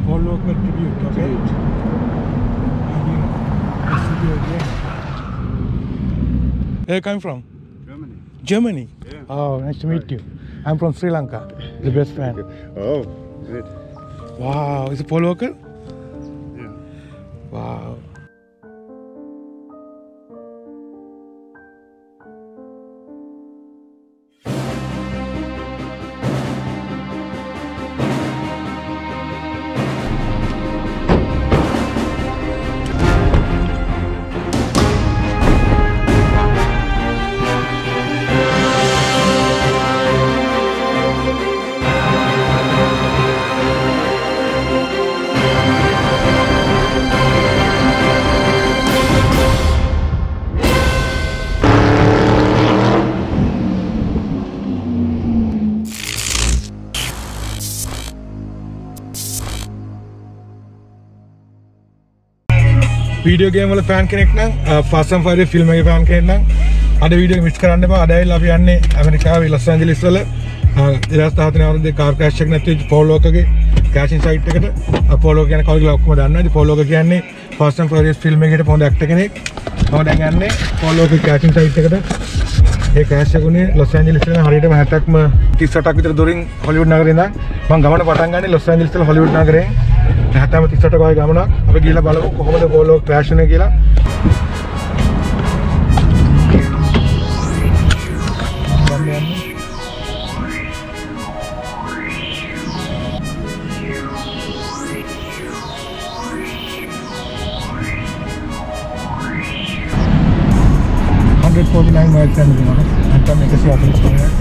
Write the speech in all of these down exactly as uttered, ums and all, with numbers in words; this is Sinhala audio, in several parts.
Paul Walker tribute, okay? Where are you coming from? Germany. Germany? Yeah. Oh, nice to meet you. I'm from Sri Lanka, the best fan. Oh, great. Wow, is it Paul Walker? Yeah. Wow. Video game වල ෆෑන් කෙනෙක් නම් Fast and Furious ෆිල්ම් එකේ ෆෑන් කෙනෙක් නම් අද වීඩියෝ එක මිස් කරන්න එපා. අද ඇවිල්ලා අපි යන්නේ ඇමරිකාවේ ලොස් ඇන්ජලිස් වල දෙදාස් දහතුනේ අවුරුද්දේ කාර් ක්‍රෑෂ් එකක් නැති වෙච්ච පෝල් වෝකර්ගේ කෑෂින් සයිට් එකට. පෝල් වෝකර් කියන්නේ කවුද කියලා ඔක්කොම දන්නවා. ඉතින් පෝල් වෝකර් කියන්නේ Fast and Furious ෆිල්ම් එකේට පොඩ ඇක්ටර් කෙනෙක්. මම දැන් යන්නේ පෝල් වෝකර් කෑෂින් සයිට් එකට. ඒ ක්‍රෑෂ් එක උනේ ලොස් ඇන්ජලිස් වල හරියටම හැත්තක්ම තිස් අටක් විතර දුරින් හොලිවුඩ් නගරේ ඉඳන් මම ගමන පටන් ගන්නේ ලොස් ඇන්ජලිස් වල හොලිවුඩ් නගරේ. හැත්තෑම තිස් අටක වගේ ගමනක්. අපි ගිහලා බලමු කොහොමද පෝල් වෝකර් ක්‍රෑෂ් වුනේ කියලා. one forty-nine miles and you know, and come make a see happens for here.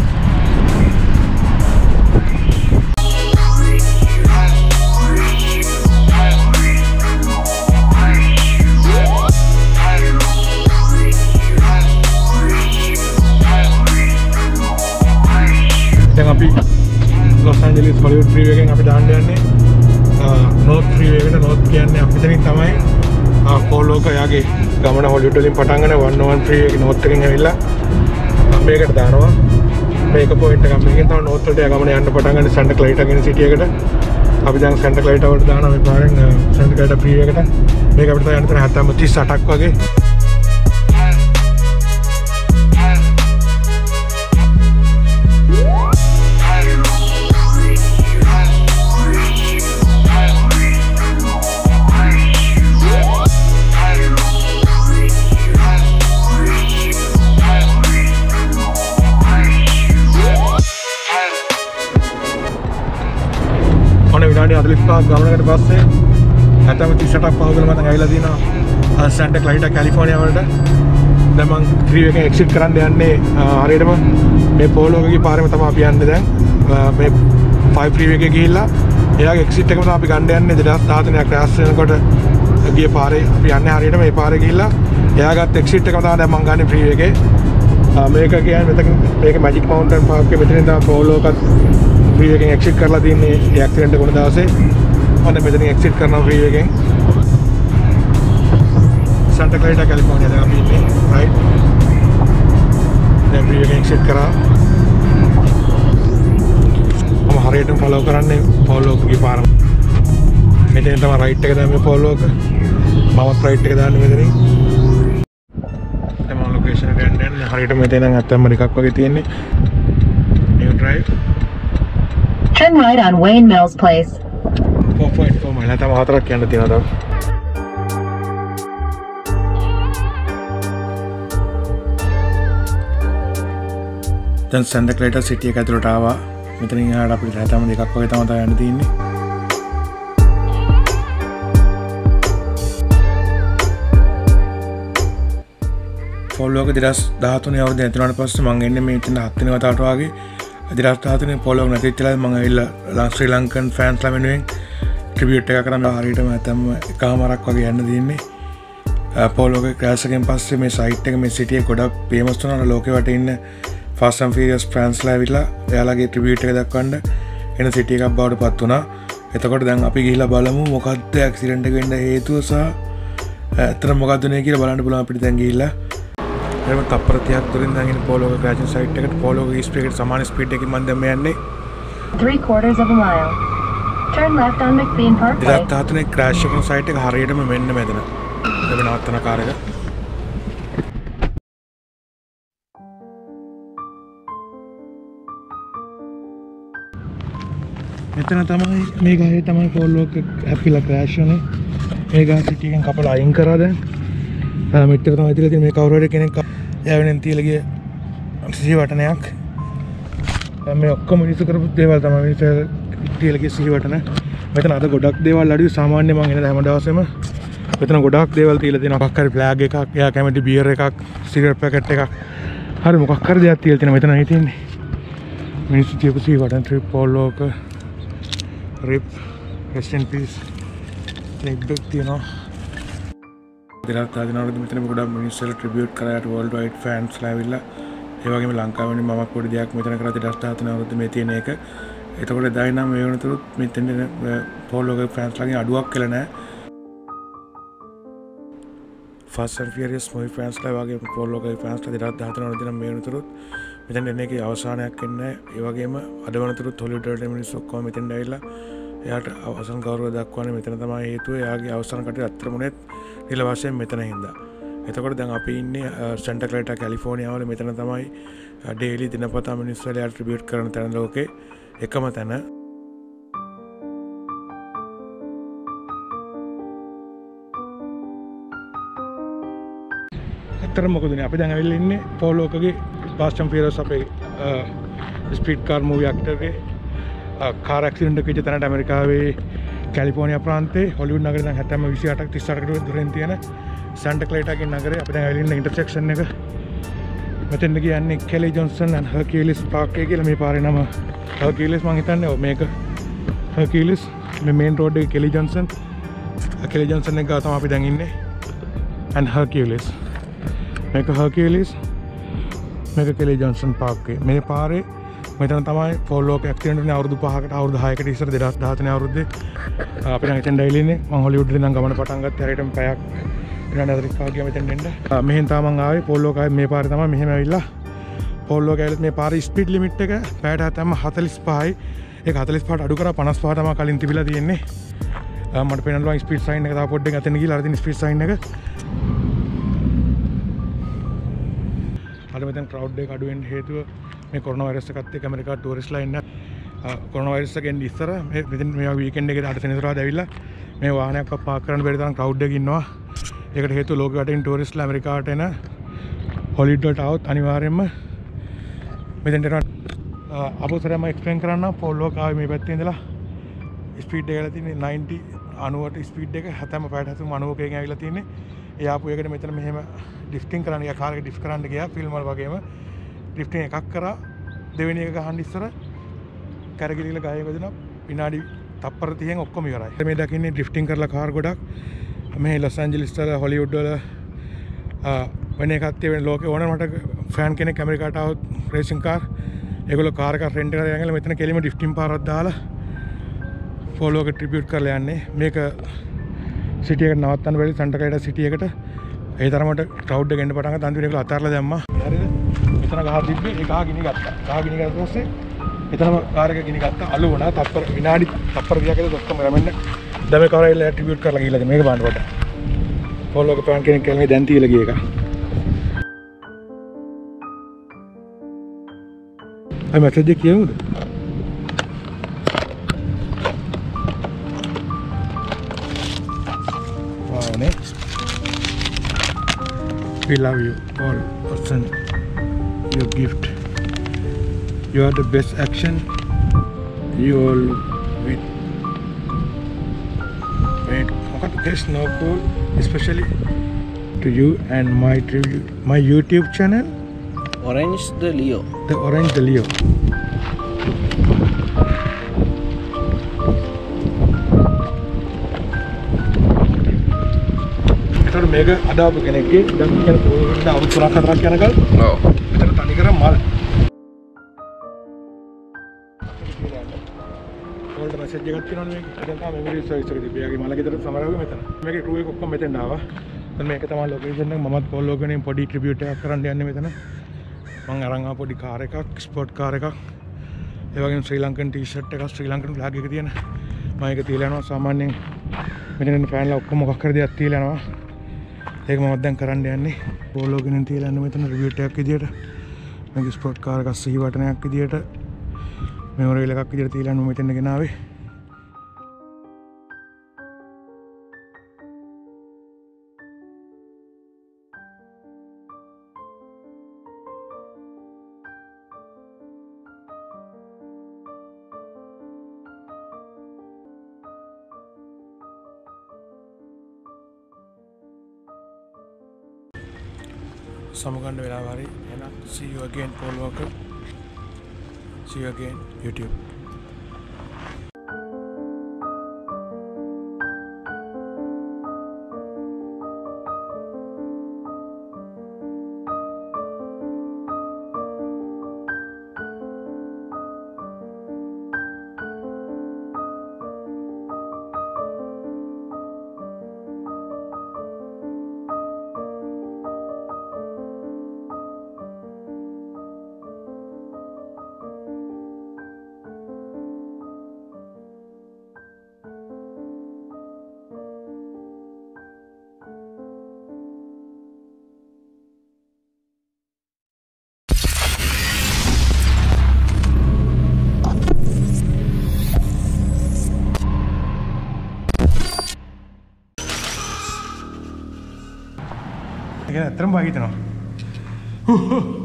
Then අපි Los Angeles Hollywood freeway එකෙන් අපි දාන්න යන්නේ North freeway එකට. North කියන්නේ අපි මෙතනින් තමයි පෝල් වෝකර් යාගේ ගමන හොලිවුඩ් වලින් පටන් ගන්න one oh one freeway එකේ north එකෙන් ඇවිල්ලා මේකට දානවා. මේක පොයින්ට් එකක්. මේකෙන් තමයි north වලට ගමන යන්න පටන් ගන්න Santa Clarita කියන සිටි එකට. අපි දැන් Santa Clarita වලට දානවා මේ පාරෙන් Santa Clarita freeway එකට. මේක අපිට යන්න තන හැත්තෑම තිස් අටක් වගේ. විනාඩි හතළිස් පහක් ගමනකට පස්සේ හැත්තෑම තිස් අටක් පහු වෙලා මම දැන් ඇවිල්ලා තියෙනවා Santa Clarita කැලිෆෝනියා වලට. දැන් මම ෆ්‍රීවේ එකෙන් එක්සිට් කරන්න යන්නේ හරියටම මේ පෝල් වෝකර්ගේ පාරේම තමයි අපි යන්නේ දැන්. මේ ෆයිව් ෆ්‍රීවේ එකේ ගිහිල්ලා එයාගේ එක්සිට් එකම තමයි අපි ගන්න යන්නේ. දෙදාස් දහතුනේ ක්‍රෑෂ් වෙනකොට ගිය පාරේ අපි යන්නේ හරියටම මේ පාරේ ගිහිල්ලා එයාගත් එක්සිට් එකම තමයි දැන් මම ගන්නේ ෆ්‍රීවේ එකේ. මේක කියන්නේ මෙතන මේක මැජික් මවුන්ටන් පාර්ක් එකේ මෙතනින් තමයි පෝල් වෝකර් freeway එකෙන් exit කරලා තින්නේ. ඒ ඇක්සිඩන්ට් එක වුණ දවසේ මම මෙතනින් exit කරනවා freeway එකෙන්. Santa Clarita California දැන් අපි ඉන්නේ right. දැන් freeway එකෙන් exit කරා. මම හරියටම follow කරන්නේ පෝල් වෝකර්ගේ පාර. මෙතෙන් තමයි right එක දැන් මේ පෝල් වෝකර්. මමත් right එක දාන්නේ මෙතනින්. දැන් මම location එකට යන්නේ. හරියටම මෙතන නම් අත්තම්ම එකක් වගේ තියෙන්නේ. New drive. Turn right on Wayne Mills Place. four point four mile. Tama hatarak යන්න තියෙනවා තව. දැන් Santa Clarita city එක ඇතුළට ආවා. මෙතනින් එහාට අපිට හැතැම්ම දෙකක් වගේ තමයි යන්න තියෙන්නේ. පෝල් වෝකර් දෙදාස් දහතුනේ අවුරුද්දේ ඇතුළට පස්සේ මම එන්නේ මේ ඉතින් හත් වෙනි වතාවට වගේ. දෙදාස් දහතුනේ පෝල් වෝකර් නැති වෙච්චලා මම ඇවිල්ලා ශ්‍රී ලංකන් ෆෑන්ස්ලා වෙනුවෙන් ට්‍රිබියුට් එකක් කරන්න හරියටම නැතම් එකමාරක් වගේ යන්න තියෙන්නේ. පෝල් වෝකර් ක්‍රෑෂ් එකෙන් පස්සේ මේ සයිට් එක මේ සිටි එක ගොඩක් ෆේමස් වුණා. ලෝකෙ වටේ ඉන්න Fast and Furious ෆෑන්ස්ලා ඇවිල්ලා එයාලගේ ට්‍රිබියුට් එක දක්වන්න එන සිටි එකක් බවට පත් වුණා. එතකොට දැන් අපි ගිහිල්ලා බලමු මොකක්ද ඇක්සිඩන්ට් එක වෙන්න හේතුව සහ ඇත්තට මොකක්ද උනේ කියලා බලන්න පුළුවන් අපිට දැන් ගිහිල්ලා. එහෙම තප්පර තිහක් දුරින් දැන් ඉන්නේ පෝල් වෝකර් ක්‍රෑෂින් සයිට් එකට. පෝල් වෝකර් ස්පීඩ් එකට සමාන ස්පීඩ් එකකින් මම දැන් මේ යන්නේ three quarters of a mile. Turn left on McBean Parkway. දෙදහස් දහතුනේ ක්‍රෑෂ් එකන සයිට් එක හරියටම මෙන්න මෙතන. මේ නවත්තන කාර් එක. මෙතන තමයි මේ ගහේ තමයි පොල්ලෝක හැපිලා ක්‍රෑෂ් වුනේ. මේ ගහ සිටි එකෙන් කපලා අයින් කරා දැන්. මෙච්චර තමයි තියලා තියෙන්නේ මේ කවුරු හරි කෙනෙක් යවෙනෙන් තියලා ගිය සිහි වටනයක්. මේ ඔක්කොම මිනිස්සු කරපු දේවල් තමයි මිනිස්සු තියලා ගිය සිහි වටන. මෙතන අද ගොඩක් දේවල් අඩුයි සාමාන්‍ය මම එන හැම දවසෙම මෙතන ගොඩක් දේවල් තියලා තියෙනවා. මොකක් හරි ෆ්ලෑග් එකක්, එයා කැමති බියර් එකක්, සිගරට් පැකට් එකක්. හරි මොකක් හරි දෙයක් තියලා තියෙනවා. මෙතන නේ තියෙන්නේ. මිනිස්සු තියපු සිහි වටන trip Paul Walker rip rest in peace like big තියෙනවා. දෙදහස් දහනවයේ මෙතන ගොඩක් මිනිස්සුලා ට්‍රිබියුට් කරාට world wide fans ලා ඇවිල්ලා ඒ වගේම ලංකාවේ මම පොඩි දෙයක් මෙතන කරා දෙදහස් දහනවයේ මේ තියෙන එක. එතකොට එදායි නම් මේ වෙනතුරුත් මෙතන පොල්ලෝක fans ලාගේ අඩුවක් කියලා නැහැ. Fast and Furious movie fans ලා වගේ පොල්ලෝක fans ලා දෙදහස් දහනවයේ දින මේ වෙනතුරුත් මෙතන එන එකේ අවසානයක් එන්නේ. ඒ වගේම අද වෙනතුරුත් හොලිවුඩ් වලට මිනිස්සු ඔක්කොම මෙතෙන් ඇවිල්ලා එයාට අවසන් ගෞරවය දක්වන්නේ මෙතන තමයි හේතුව. එයාගේ අවසන් කටයුතු අත්‍තරමුණෙත් නිල වශයෙන් මෙතන හින්දා. එතකොට දැන් අපි ඉන්නේ සැන්ටා ක්ලැරා කැලිෆෝනියා වල. මෙතන තමයි ඩේලි දිනපතා මිනිස්සු වල ට්‍රිබියුට් කරන තැන ලෝකේ එකම තැන. ඇත්තටම මොකදනේ අපි දැන් ඇවිල්ලා ඉන්නේ පොල්ලෝකගේ Fast and Furious අපේ ස්පීඩ් කාර් මූවි ඇක්ටර්ගේ කාර් ඇක්සිඩන්ට් එකක ඉච්ච තැනට ඇමරිකාවේ කැලිෆෝනියා ප්‍රාන්තයේ හොලිවුඩ් නගරේ දැන් හැත්තෑම විසි අටක් තිස් අටකට දුරින් තියෙන සැන්ටා ක්ලැරාගේ නගරේ අපි දැන් ඇවිල්ලා ඉන්න ඉන්ටර්සෙක්ෂන් එක. මෙතෙන්ද කියන්නේ Kelly Johnson and Hercules park එක කියලා. මේ පාරේ නම හර්කියුලිස් මං හිතන්නේ මේක හර්කියුලිස් මේ මේන් රෝඩ් එකේ කෙලි ජොන්සන් කෙලි ජොන්සන් එක ගාව තමයි අපි දැන් ඉන්නේ and හර්කියුලිස් මේක හර්කියුලිස් මේක කෙලි ජොන්සන් පාක් එකේ. මේ පාරේ මෙතන තමයි පොල්ලෝක ඇක්සිඩන්ට් වුණේ අවුරුදු පහකට අවුරුදු හයකට ඉස්සර දෙදහස් දහතුනේ අවුරුද්දේ. අපි නම් එතෙන් ඩයිලි ඉන්නේ. මම හොලිවුඩ් වලින් නම් ගමන පටන් ගත්තා. හරියටම පැයක් විනාඩි හතළිස් පහක් ගියා මෙතෙන් එන්න. මෙහෙන් තමයි මම ආවේ පොල්ලෝක ආවේ මේ පාරේ තමයි මෙහෙම ඇවිල්ලා පොල්ලෝක ඇවිල්ලා මේ පාරේ ස්පීඩ් ලිමිට් එක පැයට හැතැම්ම හතළිස් පහයි. ඒක හතළිස් පහට අඩු කරා පනස් පහ තමයි කලින් තිබිලා තියෙන්නේ. මට පේනවා ස්පීඩ් සයින් එක තව පොඩ්ඩක් අතෙන් ගිහලා අර තියෙන ස්පීඩ් සයින් එක. අද මෙතන ක්‍රවුඩ් එක අඩු වෙන්න හේතුව මේ කොරෝනා වෛරස් එකත් එක්ක ඇමරිකාවට ටූරිස්ට්ලා එන්න කොරෝනා වෛරස් එක එන්නේ ඉස්සර මේ මෙතන මේ වීකෙන්ඩ් එකේ අද සෙනසුරාදා ඇවිල්ලා මේ වාහනයක් පාක් කරන්න බැරි තරම් ක්‍රවුඩ් එක ඉන්නවා. ඒකට හේතුව ලෝකෙ වටේින් ටූරිස්ට්ලා ඇමරිකාවට එන හොලිවුඩ් වලට આવොත් අනිවාර්යයෙන්ම මෙතෙන්ට එනවා. අපෝසරම එක්ස්ප්ලেইন කරන්න පොල්ලෝක ආවේ මේ පැත්තේ ඉඳලා ස්පීඩ් එක ගලා තියෙන්නේ නයින්ටි අනූවට ස්පීඩ් එක හැතැම්ම පැයට හැතැම්ම අනූවකෙන් ඇවිල්ලා තියෙන්නේ. ඒ ආපු එකට මෙතන මෙහෙම ඩ්‍රිෆ්ටිං කරන්න ගියා. කාර් එක ඩ්‍රිෆ්ට් කරන්න ගියා ෆිල්ම් වල වගේම ඩ්‍රිෆ්ටිං එකක් කරා. දෙවෙනි එක ගහන්න ඉස්සර කරගිලිලා ගහේ වැදුණා. විනාඩි තප්පර තිහෙන් ඔක්කොම ඉවරයි. මේ දකින්නේ ඩ්‍රිෆ්ටිං කරලා කාර් ගොඩක් මේ ලොස් ඇන්ජලිස් වල හොලිවුඩ් වල වෙන එකක් තියෙන ලෝකේ ඕනම මට ෆෑන් කෙනෙක් ඇමරිකාට ආවොත් රේසින් කාර් ඒගොල්ලෝ කාර් එකක් රෙන්ට් කරලා යනගල මෙතන කෙලිම ඩ්‍රිෆ්ටිං පාරක් දාලා ෆෝලෝක ට්‍රිබියුට් කරලා යන්නේ. මේක සිටි එකට නවත්තන්න බැරි සැන්ටා ක්ලැරා සිටි එකට ඒ තරමට ක්‍රවුඩ් එක එන්න පටන් ගත්තා. අන්තිමට ඒගොල්ලෝ අතාරලා දැම්මා. හරිද? මෙතන ගහ තිබ්බේ ඒ ගහ ගිනි ගත්තා. ගහ ගිනි ගත්ත පස්සේ එතනම කාර් එක ගිනි ගත්තා. අලු වුණා. තප්පර විනාඩි තප්පර දෙකක් ඇතුළත ඔක්කොම රැමෙන්න. දැන් මේ කාර් එක ට්‍රිබියුට් කරලා ගිහලා මේක බලන්න පොඩ්ඩක්. ෆෝලෝක ෆෑන් කෙනෙක් කියලා මේ දැන් තියලා ගිය එක. අය මැසේජ් එක කියමුද? We love you all, person. Your gift. You are the best action. You all with. Wait, there's no cool, especially to you and my tribute, my YouTube channel. Orange the Leo. The Orange the Leo. මේක අදාපු කෙනෙක්ගේ දැන් කියන පොරකට අවුරුදු තුනක් හතරක් යනකල් ඔව් මෙතන තනි කර මල් ඕල්ඩ් මැසේජ් එකක් තියෙනවනේ මේක. දැන් තමයි මෙමරි සර්විස් එක තිබ්බේ. යාගේ මල ගෙදර සමරවගේ මෙතන. මේකේ ක්‍රූ එක ඔක්කොම මෙතෙන් ආවා. දැන් මේක තමයි ලොකේෂන් එක. මමත් පොල්ලෝකනේ පොඩි ට්‍රිබියුට් එකක් කරන්න යන්නේ මෙතන. මම අරන් ආව පොඩි කාර් එකක්, ස්පෝර්ට් කාර් එකක්. ඒ වගේම ශ්‍රී ලංකන් ටී-ෂර්ට් එකක්, ශ්‍රී ලංකන් ෆ්ලැග් එක තියෙන. මම මම ඒක තියලා යනවා සාමාන්‍යයෙන් මෙතන ඉන්න ෆෑන්ලා ඔක්කොම මොකක් කර දෙයක් තියලා යනවා. ඒක මම දැන් කරන්න යන්නේ. පෝලෝ ගෙනින් තියලා යන්න මෙතන රිවියුට් එකක් විදියට. මේක ස්පෝට් කාර් එකක් සිහි වටනයක් විදියට මෙමොරියල් එකක් විදියට තියලා යන්න මෙතන ගෙනාවේ. සමගන්න වෙලාව හරි එහෙනම් see you again Paul Walker see you again YouTube Again, terang bagi tu no.